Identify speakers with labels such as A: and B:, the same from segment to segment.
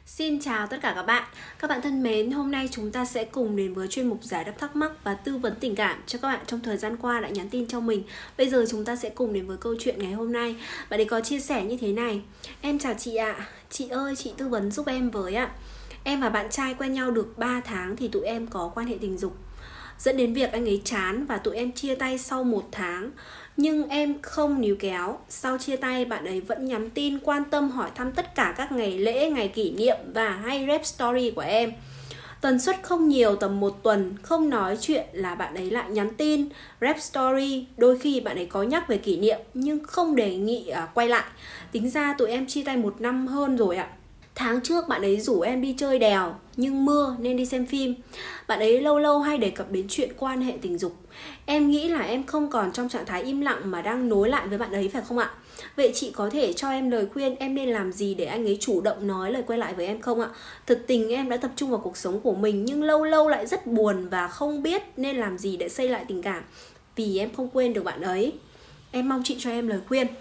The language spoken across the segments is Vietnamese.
A: Xin chào tất cả các bạn. Các bạn thân mến, hôm nay chúng ta sẽ cùng đến với chuyên mục giải đáp thắc mắc và tư vấn tình cảm cho các bạn trong thời gian qua đã nhắn tin cho mình. Bây giờ chúng ta sẽ cùng đến với câu chuyện ngày hôm nay. Bạn ấy có chia sẻ như thế này: Em chào chị ạ. Chị ơi, chị tư vấn giúp em với ạ. Em và bạn trai quen nhau được 3 tháng thì tụi em có quan hệ tình dục, dẫn đến việc anh ấy chán và tụi em chia tay sau 1 tháng. Nhưng em không níu kéo. Sau chia tay, bạn ấy vẫn nhắn tin quan tâm hỏi thăm tất cả các ngày lễ, ngày kỷ niệm và hay rep story của em. Tần suất không nhiều, tầm 1 tuần không nói chuyện là bạn ấy lại nhắn tin, rep story. Đôi khi bạn ấy có nhắc về kỷ niệm nhưng không đề nghị quay lại. Tính ra tụi em chia tay 1 năm hơn rồi ạ. Tháng trước bạn ấy rủ em đi chơi đèo, nhưng mưa nên đi xem phim. Bạn ấy lâu lâu hay đề cập đến chuyện quan hệ tình dục. Em nghĩ là em không còn trong trạng thái im lặng mà đang nối lại với bạn ấy, phải không ạ? Vậy chị có thể cho em lời khuyên em nên làm gì để anh ấy chủ động nói lời quay lại với em không ạ? Thực tình em đã tập trung vào cuộc sống của mình nhưng lâu lâu lại rất buồn và không biết nên làm gì để xây lại tình cảm, vì em không quên được bạn ấy. Em mong chị cho em lời khuyên.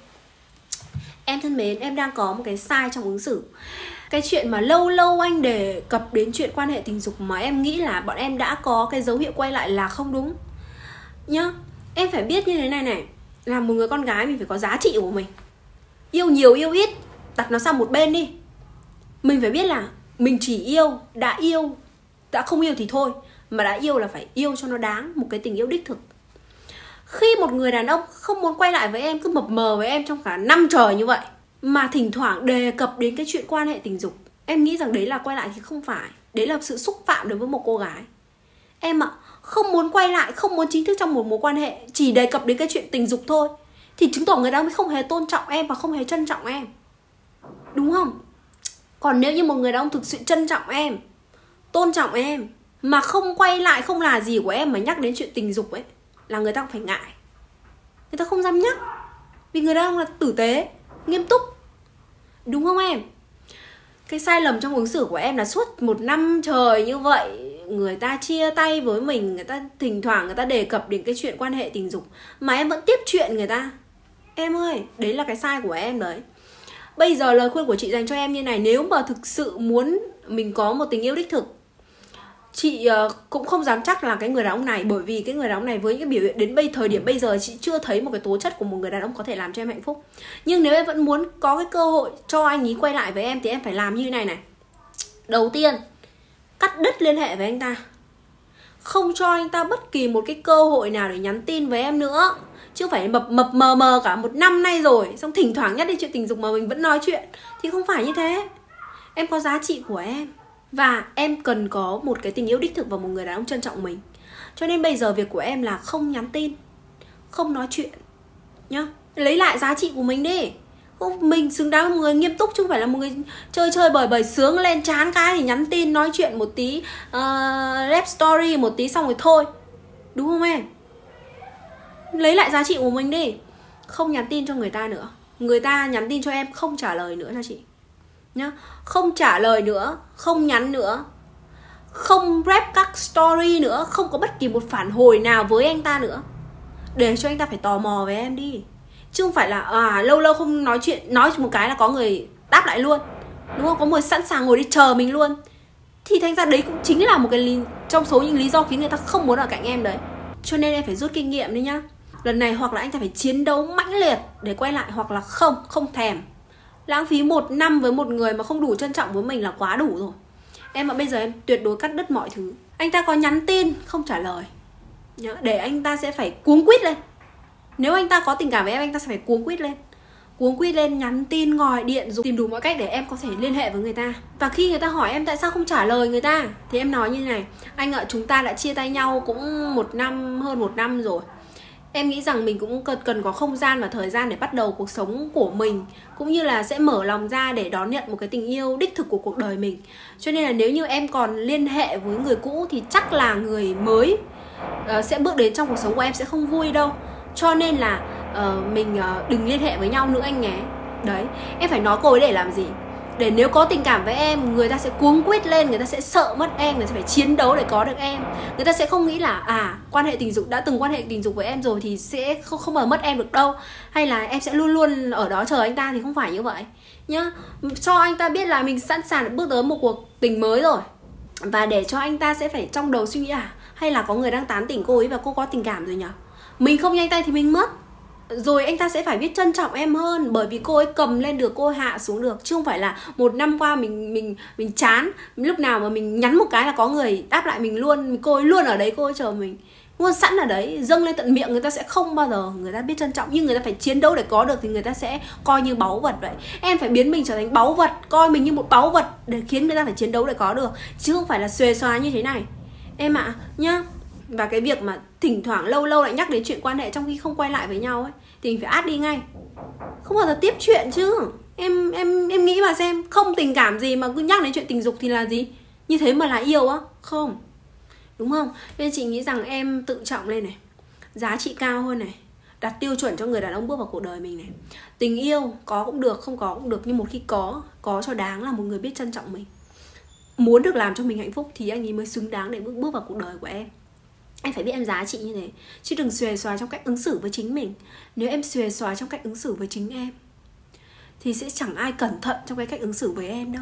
A: Em thân mến, em đang có một cái sai trong ứng xử. Cái chuyện mà lâu lâu anh đề cập đến chuyện quan hệ tình dục mà em nghĩ là bọn em đã có cái dấu hiệu quay lại là không đúng nhá. Em phải biết như thế này này, là một người con gái mình phải có giá trị của mình. Yêu nhiều yêu ít đặt nó sang một bên đi. Mình phải biết là mình chỉ yêu, đã không yêu thì thôi, mà đã yêu là phải yêu cho nó đáng, một cái tình yêu đích thực. Khi một người đàn ông không muốn quay lại với em, cứ mập mờ với em trong cả năm trời như vậy, mà thỉnh thoảng đề cập đến cái chuyện quan hệ tình dục, em nghĩ rằng đấy là quay lại thì không phải. Đấy là sự xúc phạm đối với một cô gái. Em ạ, không muốn quay lại, không muốn chính thức trong một mối quan hệ, chỉ đề cập đến cái chuyện tình dục thôi, thì chứng tỏ người đàn ông không hề tôn trọng em và không hề trân trọng em, đúng không? Còn nếu như một người đàn ông thực sự trân trọng em, tôn trọng em, mà không quay lại, không là gì của em mà nhắc đến chuyện tình dục ấy, là người ta cũng phải ngại. Người ta không dám nhắc, vì người đàn ông là tử tế, nghiêm túc, đúng không em? Cái sai lầm trong ứng xử của em là suốt 1 năm trời như vậy, người ta chia tay với mình, người ta thỉnh thoảng người ta đề cập đến cái chuyện quan hệ tình dục mà em vẫn tiếp chuyện người ta. Em ơi, đấy là cái sai của em đấy. Bây giờ lời khuyên của chị dành cho em như này: nếu mà thực sự muốn mình có một tình yêu đích thực, chị cũng không dám chắc là cái người đàn ông này, bởi vì cái người đàn ông này với những cái biểu hiện đến thời điểm bây giờ, chị chưa thấy một cái tố chất của một người đàn ông có thể làm cho em hạnh phúc. Nhưng nếu em vẫn muốn có cái cơ hội cho anh ấy quay lại với em thì em phải làm như thế này này. Đầu tiên, cắt đứt liên hệ với anh ta, không cho anh ta bất kỳ một cái cơ hội nào để nhắn tin với em nữa. Chứ phải mập mờ cả 1 năm nay rồi, xong thỉnh thoảng nhắc đến chuyện tình dục mà mình vẫn nói chuyện, thì không phải như thế. Em có giá trị của em, và em cần có một cái tình yêu đích thực và một người đàn ông trân trọng mình. Cho nên bây giờ việc của em là không nhắn tin, không nói chuyện nhá. Lấy lại giá trị của mình đi. Mình xứng đáng là một người nghiêm túc, chứ không phải là một người chơi bời sướng lên, chán cái thì nhắn tin nói chuyện một tí, rep story một tí xong rồi thôi, đúng không em? Lấy lại giá trị của mình đi. Không nhắn tin cho người ta nữa. Người ta nhắn tin cho em không trả lời nữa cho chị nhá. Không trả lời nữa, không nhắn nữa, không rep các story nữa, không có bất kỳ một phản hồi nào với anh ta nữa, để cho anh ta phải tò mò với em đi. Chứ không phải là lâu lâu không nói chuyện, nói một cái là có người đáp lại luôn, đúng không? Có người sẵn sàng ngồi đi chờ mình luôn. Thì thành ra đấy cũng chính là một cái trong số những lý do khiến người ta không muốn ở cạnh em đấy. Cho nên em phải rút kinh nghiệm đi nhá. Lần này hoặc là anh ta phải chiến đấu mãnh liệt để quay lại, hoặc là không thèm. Lãng phí 1 năm với một người mà không đủ trân trọng với mình là quá đủ rồi. Em ạ, bây giờ em tuyệt đối cắt đứt mọi thứ. Anh ta có nhắn tin không trả lời nhá, để anh ta sẽ phải cuống quýt lên. Nếu anh ta có tình cảm với em, anh ta sẽ phải cuống quýt lên, nhắn tin, gọi điện, tìm đủ mọi cách để em có thể liên hệ với người ta. Và khi người ta hỏi em tại sao không trả lời người ta, thì em nói như này: anh ạ, chúng ta đã chia tay nhau cũng hơn 1 năm rồi. Em nghĩ rằng mình cũng cần có không gian và thời gian để bắt đầu cuộc sống của mình, cũng như là sẽ mở lòng ra để đón nhận một cái tình yêu đích thực của cuộc đời mình. Cho nên là nếu như em còn liên hệ với người cũ thì chắc là người mới sẽ bước đến trong cuộc sống của em sẽ không vui đâu. Cho nên là mình đừng liên hệ với nhau nữa anh nhé. Đấy, em phải nói cô ấy để làm gì? để nếu có tình cảm với em, người ta sẽ cuống quýt lên, người ta sẽ sợ mất em, người ta phải chiến đấu để có được em. Người ta sẽ không nghĩ là quan hệ tình dục, đã từng quan hệ tình dục với em rồi thì sẽ không bao giờ mất em được đâu, hay là em sẽ luôn luôn ở đó chờ anh ta, thì không phải như vậy nhá. Cho anh ta biết là mình sẵn sàng để bước tới một cuộc tình mới rồi, và để cho anh ta sẽ phải trong đầu suy nghĩ hay là có người đang tán tỉnh cô ấy và cô có tình cảm rồi nhỉ, mình không nhanh tay thì mình mất. Rồi anh ta sẽ phải biết trân trọng em hơn, bởi vì cô ấy cầm lên được, cô ấy hạ xuống được, chứ không phải là một năm qua mình chán, lúc nào mà mình nhắn một cái là có người đáp lại mình luôn, cô ấy luôn ở đấy, cô ấy chờ mình luôn sẵn ở đấy, dâng lên tận miệng. Người ta sẽ không bao giờ người ta biết trân trọng, nhưng người ta phải chiến đấu để có được thì người ta sẽ coi như báu vật vậy. Em phải biến mình trở thành báu vật, coi mình như một báu vật để khiến người ta phải chiến đấu để có được, chứ không phải là xuề xóa như thế này em ạ nhá. Và cái việc mà thỉnh thoảng lâu lâu lại nhắc đến chuyện quan hệ trong khi không quay lại với nhau ấy, thì mình phải át đi ngay, không bao giờ tiếp chuyện chứ. Em nghĩ mà xem, không tình cảm gì mà cứ nhắc đến chuyện tình dục thì là gì? Như thế mà là yêu á? Không, đúng không? Nên chị nghĩ rằng em tự trọng lên này, giá trị cao hơn này, đặt tiêu chuẩn cho người đàn ông bước vào cuộc đời mình này. Tình yêu có cũng được, không có cũng được, nhưng một khi có cho đáng là một người biết trân trọng mình, muốn được làm cho mình hạnh phúc, thì anh ấy mới xứng đáng để bước vào cuộc đời của em. Em phải biết em giá trị như thế, chứ đừng xuề xóa trong cách ứng xử với chính mình. Nếu em xuề xóa trong cách ứng xử với chính em thì sẽ chẳng ai cẩn thận trong cái cách ứng xử với em đâu.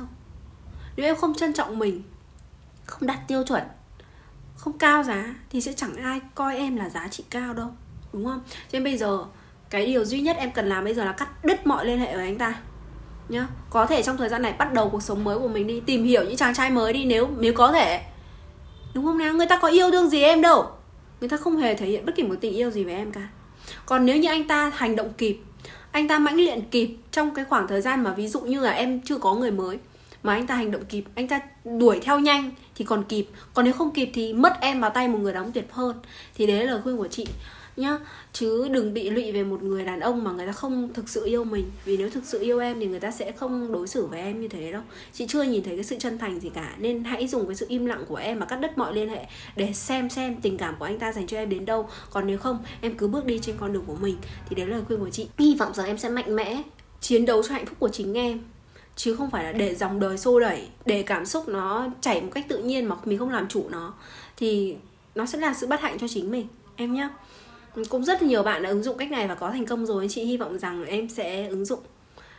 A: Nếu em không trân trọng mình, không đặt tiêu chuẩn, không cao giá, thì sẽ chẳng ai coi em là giá trị cao đâu, đúng không? Cho nên bây giờ cái điều duy nhất em cần làm bây giờ là cắt đứt mọi liên hệ với anh ta nhá. Có thể trong thời gian này bắt đầu cuộc sống mới của mình đi, tìm hiểu những chàng trai mới đi, nếu có thể, đúng không nào? Người ta có yêu thương gì em đâu, người ta không hề thể hiện bất kỳ một tình yêu gì với em cả. Còn nếu như anh ta hành động kịp, anh ta mãnh liệt kịp trong cái khoảng thời gian mà ví dụ như là em chưa có người mới, mà anh ta hành động kịp, anh ta đuổi theo nhanh thì còn kịp. Còn nếu không kịp thì mất em vào tay một người đàn ông tuyệt hơn. Thì đấy là lời khuyên của chị nhá. Chứ đừng bị lụy về một người đàn ông mà người ta không thực sự yêu mình. Vì nếu thực sự yêu em thì người ta sẽ không đối xử với em như thế đâu. Chị chưa nhìn thấy cái sự chân thành gì cả. Nên hãy dùng cái sự im lặng của em mà cắt đứt mọi liên hệ, để xem tình cảm của anh ta dành cho em đến đâu. Còn nếu không, em cứ bước đi trên con đường của mình. Thì đấy là lời khuyên của chị. Hy vọng rằng em sẽ mạnh mẽ chiến đấu cho hạnh phúc của chính em, chứ không phải là để dòng đời xô đẩy, để cảm xúc nó chảy một cách tự nhiên mà mình không làm chủ nó, thì nó sẽ là sự bất hạnh cho chính mình em nhé. Cũng rất nhiều bạn đã ứng dụng cách này và có thành công rồi. Chị hy vọng rằng em sẽ ứng dụng.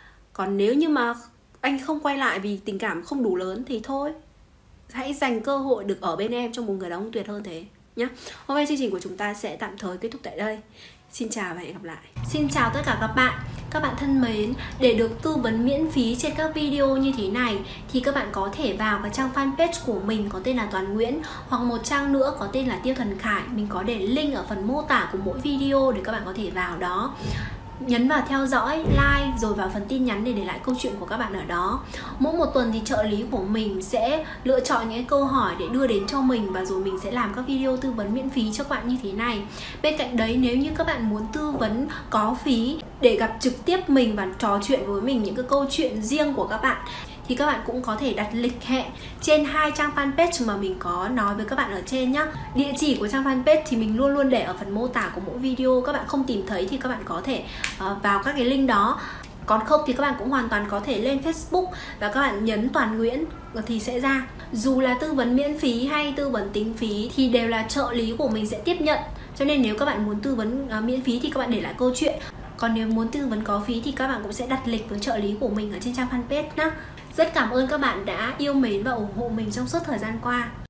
A: Còn nếu như mà anh không quay lại vì tình cảm không đủ lớn thì thôi, hãy dành cơ hội được ở bên em trong một người đàn ông tuyệt hơn thế nhé. Hôm nay chương trình của chúng ta sẽ tạm thời kết thúc tại đây. Xin chào và hẹn gặp lại. Xin chào tất cả các bạn. Các bạn thân mến, để được tư vấn miễn phí trên các video như thế này thì các bạn có thể vào cái trang fanpage của mình có tên là Toàn Nguyễn, hoặc một trang nữa có tên là Tiêu Thần Khải. Mình có để link ở phần mô tả của mỗi video để các bạn có thể vào đó, nhấn vào theo dõi, like, rồi vào phần tin nhắn để lại câu chuyện của các bạn ở đó. Mỗi một tuần thì trợ lý của mình sẽ lựa chọn những câu hỏi để đưa đến cho mình, và rồi mình sẽ làm các video tư vấn miễn phí cho các bạn như thế này. Bên cạnh đấy, nếu như các bạn muốn tư vấn có phí để gặp trực tiếp mình và trò chuyện với mình những cái câu chuyện riêng của các bạn, thì các bạn cũng có thể đặt lịch hẹn trên 2 trang fanpage mà mình có nói với các bạn ở trên nhé. Địa chỉ của trang fanpage thì mình luôn luôn để ở phần mô tả của mỗi video. Các bạn không tìm thấy thì các bạn có thể vào các cái link đó. Còn không thì các bạn cũng hoàn toàn có thể lên Facebook và các bạn nhấn Toàn Nguyễn thì sẽ ra. Dù là tư vấn miễn phí hay tư vấn tính phí thì đều là trợ lý của mình sẽ tiếp nhận. Cho nên nếu các bạn muốn tư vấn miễn phí thì các bạn để lại câu chuyện. Còn nếu muốn tư vấn có phí thì các bạn cũng sẽ đặt lịch với trợ lý của mình ở trên trang fanpage nhé. Rất cảm ơn các bạn đã yêu mến và ủng hộ mình trong suốt thời gian qua.